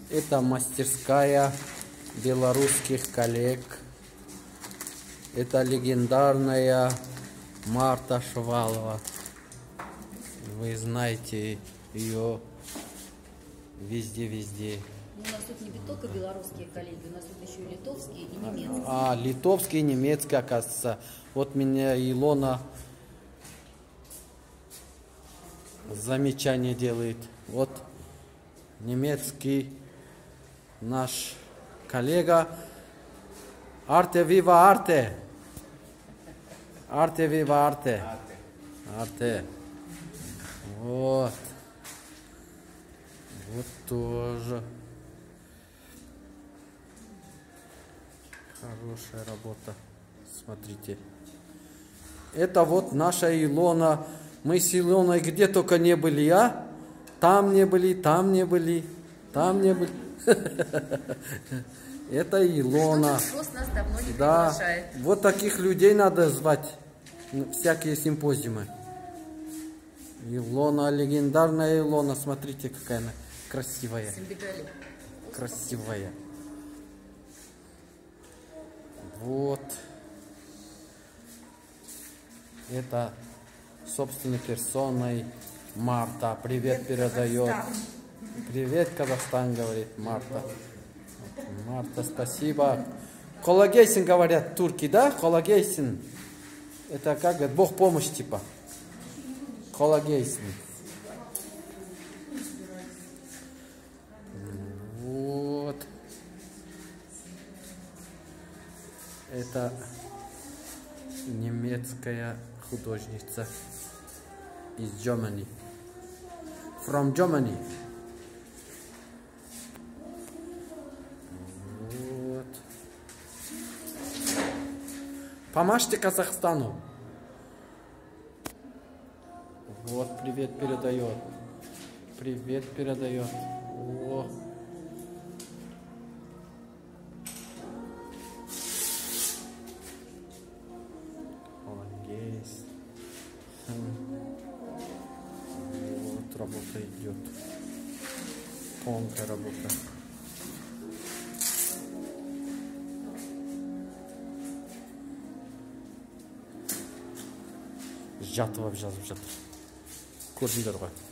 Это мастерская белорусских коллег. Это легендарная Марта Шувалова. Вы знаете ее везде. У нас тут не только белорусские коллеги, у нас тут еще и литовские и немецкие. Литовские и немецкие, оказывается. Вот меня Илона замечание делает. Вот немецкий наш коллега. Арте вива арте. Арте вива арте. Арте. Вот. Вот тоже. Хорошая работа. Смотрите. Это вот наша Илона. Мы с Илоной где только не были, а? Там не были, там не были, там не были. Это Илона. Что нас давно не Да. приглашает. Вот таких людей надо звать. Всякие симпозиумы. Илона, легендарная Илона. Смотрите, какая она красивая. Красивая. Вот. Это собственной персоной Марта. Привет передает. Привет, Казахстан, говорит Марта. Марта, спасибо. Колагейсин говорят турки, да? Колагейсин. Это как говорят, Бог помощь типа. Колагейсин. Вот. Это немецкая художница из Germany. From Germany. Вот. Помажьте Казахстану. Вот, привет передает. Привет передает. О. Есть. Вот работа идет. Тонкая работа. Жатва. Көрдіңдер ғой.